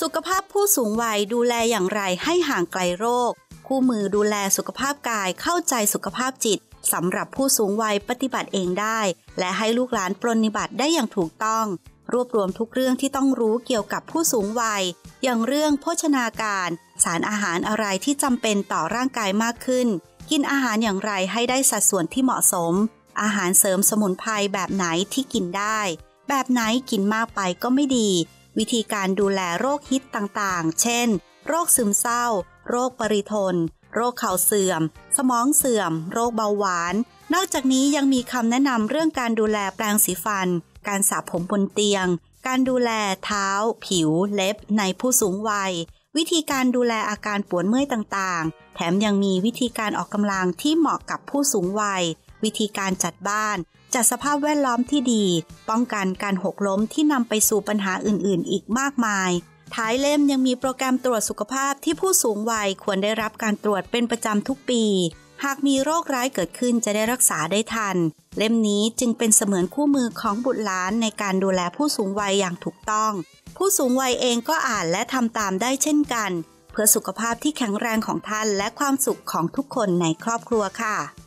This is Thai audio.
สุขภาพผู้สูงวัยดูแลอย่างไรให้ห่างไกลโรคคู่มือดูแลสุขภาพกายเข้าใจสุขภาพจิตสำหรับผู้สูงวัยปฏิบัติเองได้และให้ลูกหลานปรนนิบัติได้อย่างถูกต้องรวบรวมทุกเรื่องที่ต้องรู้เกี่ยวกับผู้สูงวัยอย่างเรื่องโภชนาการสารอาหารอะไรที่จำเป็นต่อร่างกายมากขึ้นกินอาหารอย่างไรให้ได้สัดส่วนที่เหมาะสมอาหารเสริมสมุนไพรแบบไหนที่กินได้แบบไหนกินมากไปก็ไม่ดีวิธีการดูแลโรคฮิตต่างๆเช่นโรคซึมเศร้าโรคปริทนโรคเข่าเสื่อมสมองเสื่อมโรคเบาหวานนอกจากนี้ยังมีคำแนะนำเรื่องการดูแลแปรงสีฟันการสระผมบนเตียงการดูแลเท้าผิวเล็บในผู้สูงวัยวิธีการดูแลอาการปวดเมื่อยต่างๆแถมยังมีวิธีการออกกำลังที่เหมาะกับผู้สูงวัยวิธีการจัดบ้านจัดสภาพแวดล้อมที่ดีป้องกันการหกล้มที่นำไปสู่ปัญหาอื่นๆอีกมากมายท้ายเล่มยังมีโปรแกรมตรวจสุขภาพที่ผู้สูงวัยควรได้รับการตรวจเป็นประจำทุกปีหากมีโรคร้ายเกิดขึ้นจะได้รักษาได้ทันเล่มนี้จึงเป็นเสมือนคู่มือของบุตรหลานในการดูแลผู้สูงวัยอย่างถูกต้องผู้สูงวัยเองก็อ่านและทำตามได้เช่นกันเพื่อสุขภาพที่แข็งแรงของท่านและความสุขของทุกคนในครอบครัวค่ะ